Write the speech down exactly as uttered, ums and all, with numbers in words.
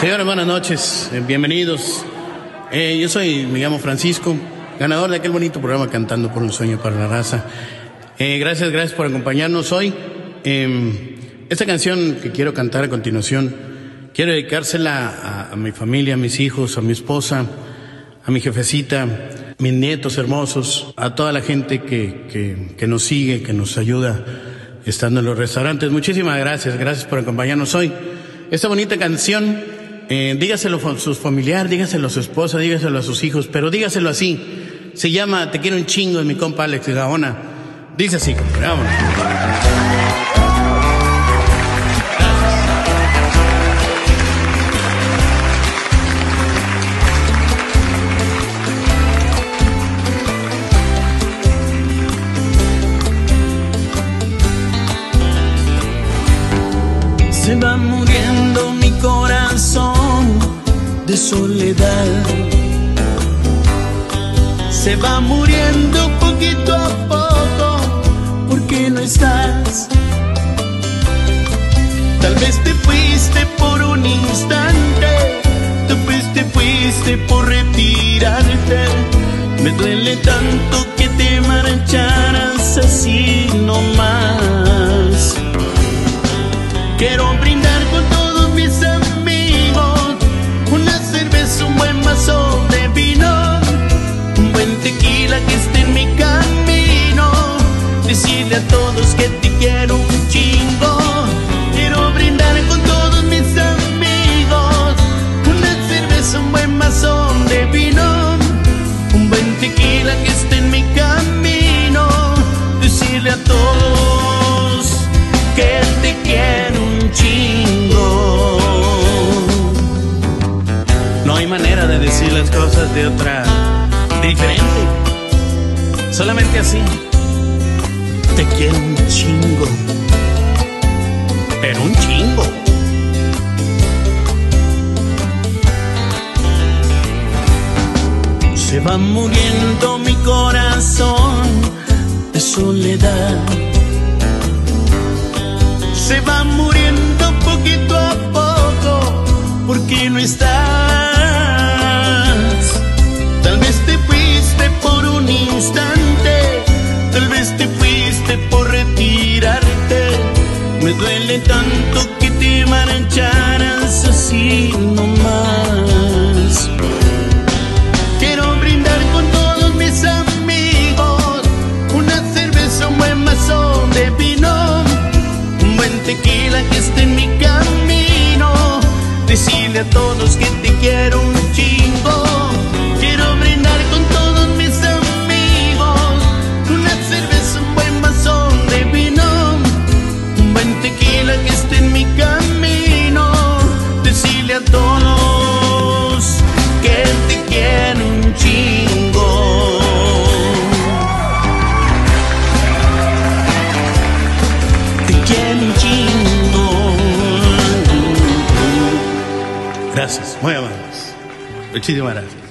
Señores, buenas noches, eh, bienvenidos. Eh, yo soy, me llamo Francisco, ganador de aquel bonito programa Cantando por un Sueño para la Raza. Eh, gracias, gracias por acompañarnos hoy. Eh, esta canción que quiero cantar a continuación, quiero dedicársela a, a mi familia, a mis hijos, a mi esposa, a mi jefecita, mis nietos hermosos, a toda la gente que, que, que nos sigue, que nos ayuda estando en los restaurantes. Muchísimas gracias, gracias por acompañarnos hoy. Esta bonita canción, eh, dígaselo a sus familiares, dígaselo a su esposa, dígaselo a sus hijos, pero dígaselo así. Se llama Te quiero un chingo, de mi compa Alex de Gaona. Dice así, compadre, vámonos. Se va muriendo mi corazón de soledad. Se va muriendo poquito a poco porque no estás. Tal vez te fuiste por un instante, tal vez te fuiste por retirarte. Me duele tanto que te marcharas así nomás. Quiero brindar con todos mis amigos una cerveza, un buen vaso de vino, un buen tequila que esté en mi camino. Decirle a todos que te quiero un chingo. Quiero brindar con todos mis amigos una cerveza, un buen vaso de vino, un buen tequila que esté en mi camino. Decirle a todos que te quiero un chingo. No hay manera de decir las cosas de otra, diferente. Solamente así. Te quiero un chingo, pero un chingo. se va muriendo mi corazón de soledad. Se va muriendo poquito a poco porque no estás. Tal vez te fuiste por un instante, tal vez te fuiste por retirarte. Me duele tanto que te marcharas así nomás. Quiero brindar con todos mis amigos una cerveza, un buen vaso de vino, un buen tequila que esté en mi camino. Decirle a todos que te quiero un chingo. Quiero brindar con todos mis amigos una cerveza, un buen vaso de vino, un buen tequila que esté en mi camino. Decirle a todos que te quiero un chingo. Te quiero un chingo. Gracias, muy amables. Muchísimas gracias.